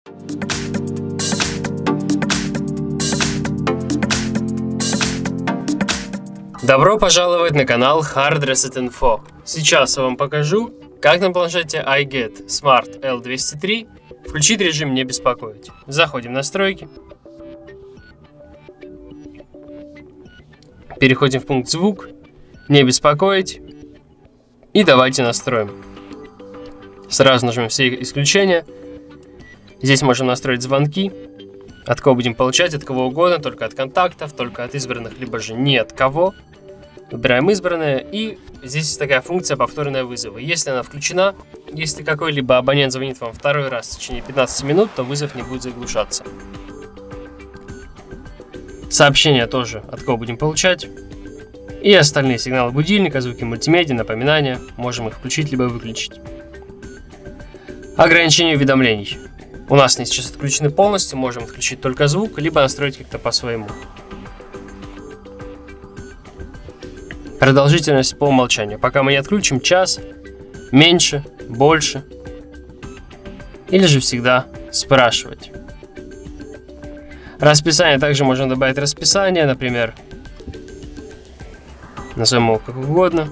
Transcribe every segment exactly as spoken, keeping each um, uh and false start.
Добро пожаловать на канал Hard Reset Info. Сейчас я вам покажу, как на планшете iGet Smart эл двести три включить режим «Не беспокоить». Заходим в настройки. Переходим в пункт «Звук», «Не беспокоить». И давайте настроим. Сразу нажмем «Все исключения». Здесь можем настроить звонки. От кого будем получать, от кого угодно, только от контактов, только от избранных, либо же ни от кого. Выбираем избранное, и здесь есть такая функция повторные вызовы. Если она включена, если какой-либо абонент звонит вам второй раз в течение пятнадцати минут, то вызов не будет заглушаться. Сообщения тоже, от кого будем получать. И остальные сигналы будильника, звуки мультимедиа, напоминания, можем их включить либо выключить. Ограничение уведомлений. У нас они сейчас отключены полностью, можем отключить только звук, либо настроить как-то по-своему. Продолжительность по умолчанию. Пока мы не отключим, час, меньше, больше. Или же всегда спрашивать. Расписание. Также можно добавить расписание, например, назовем его как угодно.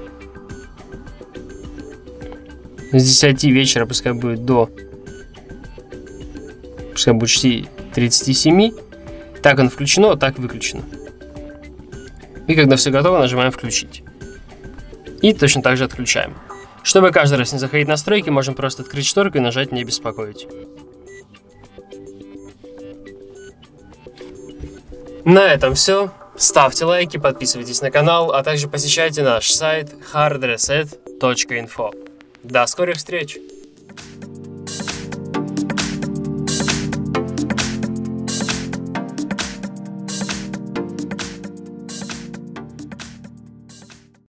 С десяти вечера пускай будет до пускай будет тридцати семи. Так оно включено, так выключено. И когда все готово, нажимаем «Включить». И точно так же отключаем. Чтобы каждый раз не заходить в настройки, можем просто открыть шторку и нажать «Не беспокоить». На этом все. Ставьте лайки, подписывайтесь на канал, а также посещайте наш сайт hard reset точка info. До скорых встреч!